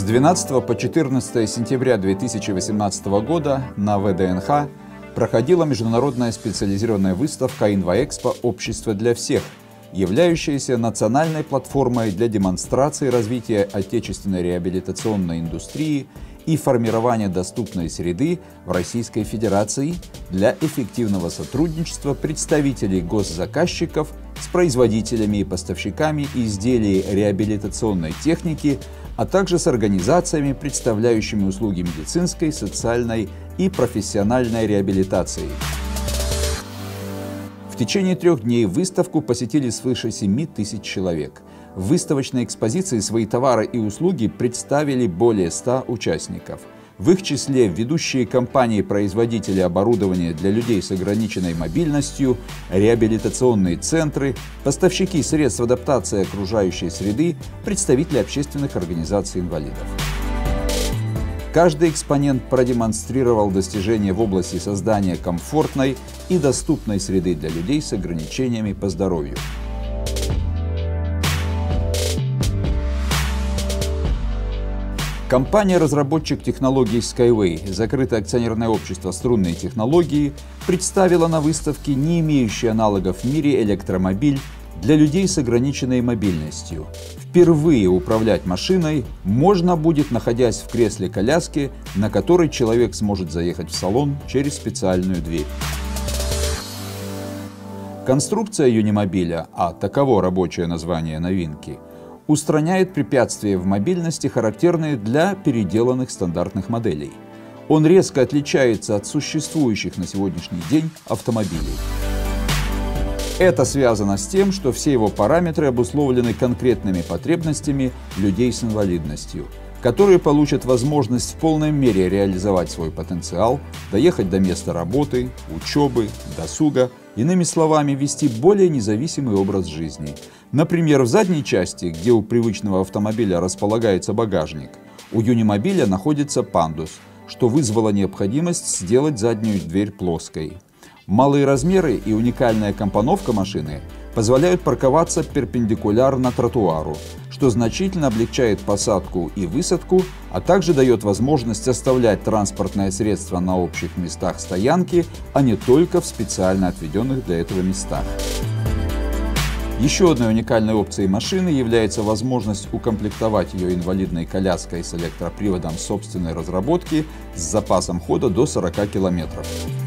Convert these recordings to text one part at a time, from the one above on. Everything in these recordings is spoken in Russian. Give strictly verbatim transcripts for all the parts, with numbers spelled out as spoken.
двенадцатого по четырнадцатое сентября две тысячи восемнадцатого года на вэ дэ эн ха проходила международная специализированная выставка «Инваэкспо. Общество для всех», являющаяся национальной платформой для демонстрации развития отечественной реабилитационной индустрии и формирования доступной среды в Российской Федерации для эффективного сотрудничества представителей госзаказчиков с производителями и поставщиками изделий реабилитационной техники, а также с организациями, представляющими услуги медицинской, социальной и профессиональной реабилитации. В течение трех дней выставку посетили свыше семи тысяч человек. В выставочной экспозиции свои товары и услуги представили более ста участников. В их числе ведущие компании-производители оборудования для людей с ограниченной мобильностью, реабилитационные центры, поставщики средств адаптации окружающей среды, представители общественных организаций инвалидов. Каждый экспонент продемонстрировал достижения в области создания комфортной и доступной среды для людей с ограничениями по здоровью. Компания-разработчик технологий Skyway, закрытое акционерное общество «Струнные технологии», представила на выставке не имеющий аналогов в мире электромобиль для людей с ограниченной мобильностью. Впервые управлять машиной можно будет, находясь в кресле-коляске, на которой человек сможет заехать в салон через специальную дверь. Конструкция юнимобиля, а таково рабочее название новинки, устраняет препятствия в мобильности, характерные для переделанных стандартных моделей. Он резко отличается от существующих на сегодняшний день автомобилей. Это связано с тем, что все его параметры обусловлены конкретными потребностями людей с инвалидностью, которые получат возможность в полной мере реализовать свой потенциал, доехать до места работы, учебы, досуга, иными словами, вести более независимый образ жизни. Например, в задней части, где у привычного автомобиля располагается багажник, у юнимобиля находится пандус, что вызвало необходимость сделать заднюю дверь плоской. Малые размеры и уникальная компоновка машины позволяют парковаться перпендикулярно тротуару, что значительно облегчает посадку и высадку, а также дает возможность оставлять транспортное средство на общих местах стоянки, а не только в специально отведенных для этого местах. Еще одной уникальной опцией машины является возможность укомплектовать ее инвалидной коляской с электроприводом собственной разработки с запасом хода до сорока километров.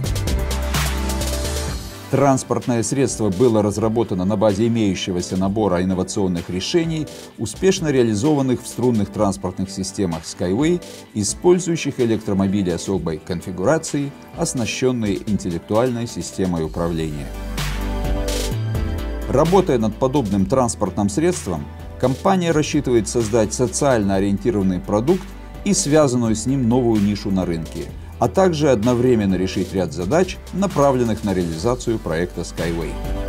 Транспортное средство было разработано на базе имеющегося набора инновационных решений, успешно реализованных в струнных транспортных системах Skyway, использующих электромобили особой конфигурации, оснащенные интеллектуальной системой управления. Работая над подобным транспортным средством, компания рассчитывает создать социально ориентированный продукт и связанную с ним новую нишу на рынке, а также одновременно решить ряд задач, направленных на реализацию проекта Skyway.